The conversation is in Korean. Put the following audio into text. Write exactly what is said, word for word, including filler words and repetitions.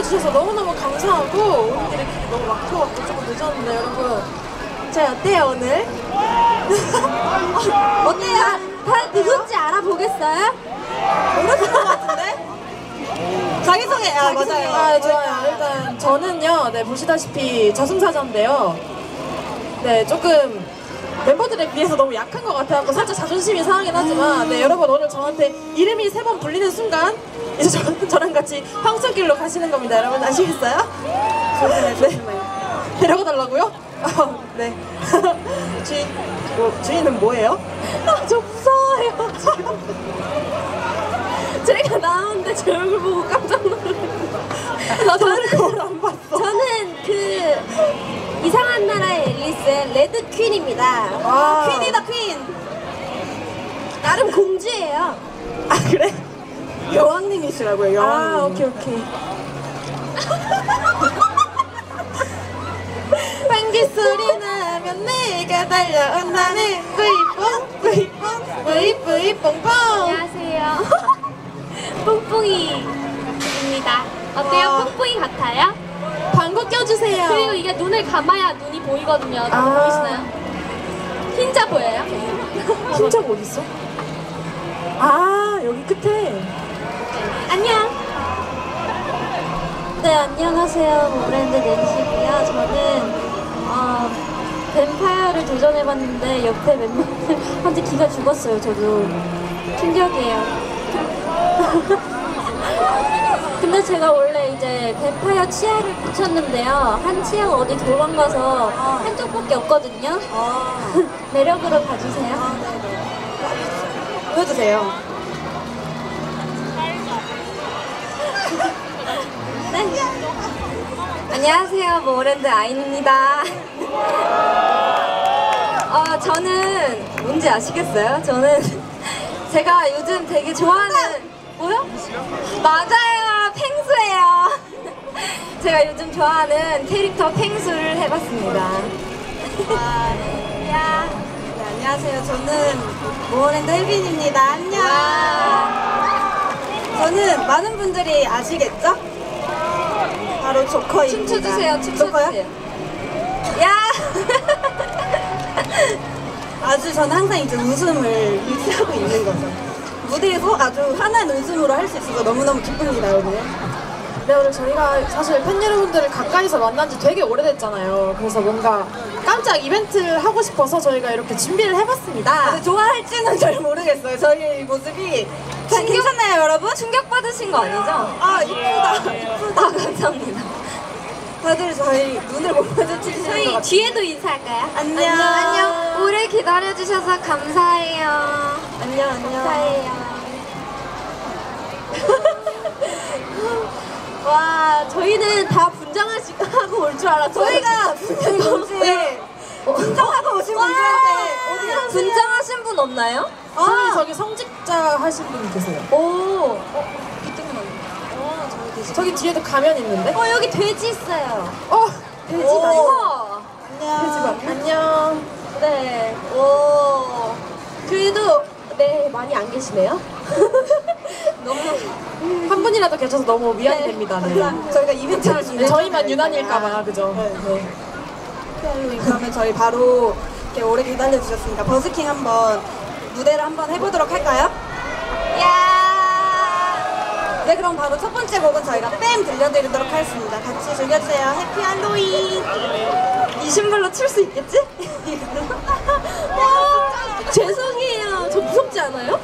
와주셔서 너무너무 감사하고 오늘 이렇게 너무 막혀갖고 조금 늦었는데 여러분 저희 어때요 오늘? 어때요? 다 누군지 알아보겠어요? 모르실 것 같은데? 자기소개! 아, 맞아요. 아, 좋아요. 일단 저는요, 네, 보시다시피 저승사자인데요. 네, 조금 멤버들에 비해서 너무 약한 것 같아서 살짝 자존심이 상하긴 하지만, 네, 여러분 오늘 저한테 이름이 세 번 불리는 순간, 이제 저, 저랑 같이 황천길로 가시는 겁니다. 여러분 아시겠어요? 조심해, 조심해. 데려가 달라고요? 어, 네. 주인, 뭐, 주인은 뭐예요? 아, 저 무서워요. 제가 나오는데 제 얼굴 보고 깜짝 놀랐어요. 저는 그걸 안 봤어. 저는 그 이상한 나라의 앨리스의 레드 퀸입니다. 아. 퀸이다 퀸. 나름 공주예요. 아, 그래? 여왕님이시라고요. 여왕님. 아, 오케이, 오케이. 방귀 소리 나면 내가 달려온다네. 뿌이뽕, 뿌이뽕, 뿌이뿌이 뽕뽕. 안녕하세요. 뽕뽕이입니다. 어때요? 와. 뽕뽕이 같아요? 방구 껴주세요. 그리고 이게 눈을 감아야 눈이 보이거든요. 아. 보이시나요? 흰자 보여요? 흰자가 어딨어? 아, 여기 끝에. 안녕. 네, 안녕하세요. 브랜드 낸시고요. 저는 어, 뱀파이어를 도전해봤는데 옆에 멤버들한테 기가 죽었어요. 저도 충격이에요. 근데 제가 원래 이제 뱀파이어 치아를 붙였는데요. 한 치아가 어디 도망가서 한쪽밖에 없거든요. 매력으로 봐주세요. 보여주세요. 네. 안녕하세요. 모랜드 아인입니다. 어, 저는 뭔지 아시겠어요? 저는 제가 요즘 되게 좋아하는 뭐요? 맞아요. 펭수예요. 제가 요즘 좋아하는 캐릭터 펭수를 해봤습니다. 아, 네. 야. 네, 안녕하세요. 저는 모랜드 혜빈입니다. 안녕. 저는 많은 분들이 아시겠죠? 바로 조커입니다. 춤춰주세요. 춤춰주세요. 야! 아주 저는 항상 이제 웃음을 유지하고 있는 거죠. 무대에서 아주 환한 웃음으로 할 수 있어서 너무너무 기쁩니다, 오늘. 네, 오늘 저희가 사실 팬 여러분들을 가까이서 만난 지 되게 오래됐잖아요. 그래서 뭔가 깜짝 이벤트를 하고 싶어서 저희가 이렇게 준비를 해봤습니다. 근데 좋아할지는 잘 모르겠어요. 저희 모습이. 잘 괜찮나요, 여러분? 충격받으신 거 아니죠? 아, 이쁘다. 이쁘다. 아, 감사합니다. 다들 저희 눈을 못 마주치시는 것 같아요. 뒤에도 인사할까요? 안녕. 안녕. 오래 기다려주셔서 감사해요. 안녕, 안녕. 감사해요. 와, 저희는 다 분장하고 올 줄 알았어요. 저희가 분장인지 분장하고 오신 분들한테 어디 분장하신 분 없나요? 아, 저기, 저기 성직자 하신 분이 계세요. 오. 어, 이쪽은 없네. 어, 저기 계시. 저기 뒤에도 가면 있는데? 어, 여기 돼지 있어요. 어! 돼지 오. 맞아. 안녕. 돼지 맞 안녕. 네. 오. 그래도 네 많이 안 계시네요. 너무 한 분이라도 계셔서 너무 위안이 네, 됩니다. 네. 감사합니다. 저희가 이벤트를 좀 네, 저희만 유난일까봐, 그죠? 네, 네. 그러면 저희 바로 이렇게 오래 기다려 주셨으니까 버스킹 한번 무대를 한번 해보도록 할까요? 야! 네, 그럼 바로 첫 번째 곡은 저희가 뺨 들려드리도록 하겠습니다. 같이 즐겨주세요. 해피 할로윈. 이 신발로 출 수 있겠지? 와, 죄송해요. 저 무섭지 않아요?